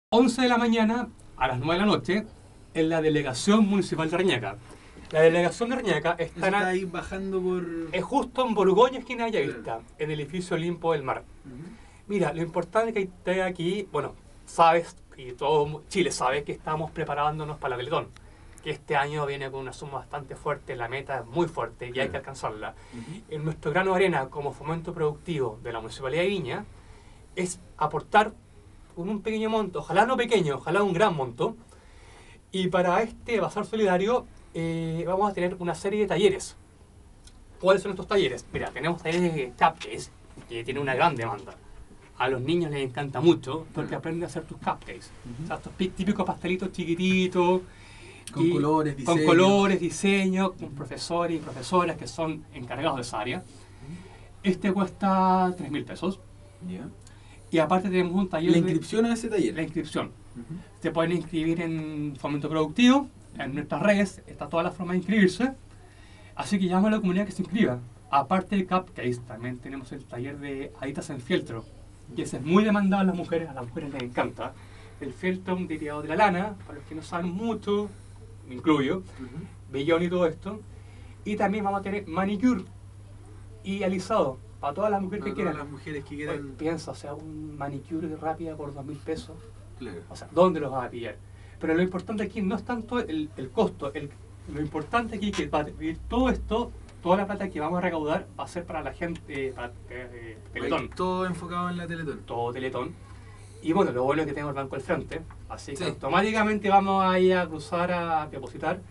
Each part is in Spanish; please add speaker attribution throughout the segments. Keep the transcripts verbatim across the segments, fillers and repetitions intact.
Speaker 1: once de la mañana a las nueve de la noche en la delegación municipal de Reñaca. La delegación de Reñaca está,
Speaker 2: está ahí bajando por...
Speaker 1: es justo en Borgoña, esquina de Bellavista, en el edificio Olimpo del Mar.
Speaker 2: Uh-huh.
Speaker 1: Mira, lo importante que esté aquí, bueno, sabes, y todo Chile sabe que estamos preparándonos para la Teletón, que este año viene con una suma bastante fuerte, la meta es muy fuerte y sí. hay que alcanzarla. Uh-huh. En nuestro grano de arena como fomento productivo de la Municipalidad de Viña es aportar con un pequeño monto, ojalá no pequeño, ojalá un gran monto, y para este Bazar Solidario eh, vamos a tener una serie de talleres. ¿Cuáles son estos talleres? Mira, tenemos talleres de cupcakes, que tienen una gran demanda. A los niños les encanta mucho porque aprenden a hacer tus cupcakes. Uh-huh. O sea, estos típicos pastelitos chiquititos.
Speaker 2: Con y, colores, diseños.
Speaker 1: Con colores, diseños, con profesores y profesoras que son encargados de esa área. Uh-huh. Este cuesta tres mil pesos.
Speaker 2: Yeah.
Speaker 1: Y aparte tenemos un taller...
Speaker 2: ¿La inscripción de, a ese taller?
Speaker 1: La inscripción. Uh-huh. Se pueden inscribir en Fomento Productivo, en nuestras redes, está toda la forma de inscribirse. Así que llamo a la comunidad que se inscriba. Aparte de cupcakes, también tenemos el taller de aditas en fieltro, que ese es muy demandado a las mujeres, a las mujeres les encanta. El fieltro, un derivado de la lana, para los que no saben mucho, me incluyo, uh-huh. vellón y todo esto. Y también vamos a tener manicure y alisado. Para todas las mujeres
Speaker 2: para
Speaker 1: que quieran.
Speaker 2: Las mujeres que quieran.
Speaker 1: Pues, piensa, o sea, un manicure rápida por dos mil pesos.
Speaker 2: Claro.
Speaker 1: O sea, ¿dónde los vas a pillar? Pero lo importante aquí no es tanto el, el costo. El, lo importante aquí es que para todo esto, toda la plata que vamos a recaudar va a ser para la gente, eh, para eh, Teletón.
Speaker 2: Todo enfocado en la Teletón.
Speaker 1: Todo Teletón. Y bueno, lo bueno es que tengo el banco al frente. Así que sí. automáticamente vamos a ir a cruzar a depositar.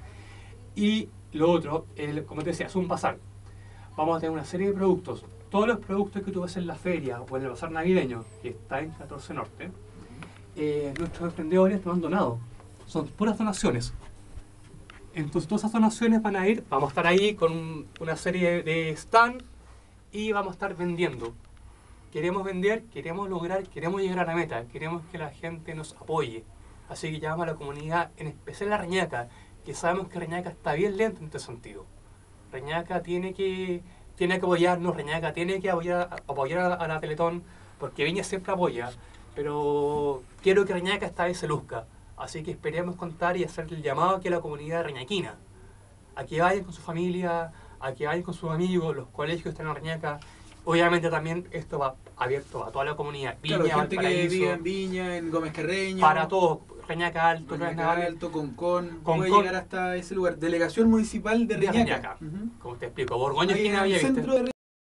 Speaker 1: Y lo otro, el, como te decía, es un bazar. Vamos a tener una serie de productos. Todos los productos que tú ves en la feria o en el bazar navideño, que está en catorce Norte, eh, nuestros emprendedores nos han donado. Son puras donaciones. Entonces todas esas donaciones van a ir, vamos a estar ahí con una serie de stand y vamos a estar vendiendo. Queremos vender, queremos lograr, queremos llegar a la meta, queremos que la gente nos apoye. Así que llamamos a la comunidad, en especial a Reñaca, que sabemos que Reñaca está bien lento en este sentido. Reñaca tiene que... tiene que apoyarnos, Reñaca tiene que apoyar, apoyar a, a la Teletón, porque Viña siempre apoya, pero quiero que Reñaca esta vez se luzca. Así que esperemos contar y hacer el llamado aquí a la comunidad reñaquina, a que vayan con su familia, a que vayan con sus amigos, los colegios que están en Reñaca. Obviamente también esto va abierto a toda la comunidad.
Speaker 2: Viña, claro, gente que vive en Viña, en Gómez Carreño.
Speaker 1: Para todos, Reñaca Alto,
Speaker 2: Reñaca Alto, Concón,
Speaker 1: con
Speaker 2: puede
Speaker 1: con,
Speaker 2: llegar hasta ese lugar. Delegación Municipal de Reñaca.
Speaker 1: De Reñaca. Uh-huh. Como te explico, Borgoña, esquina de Bellavista.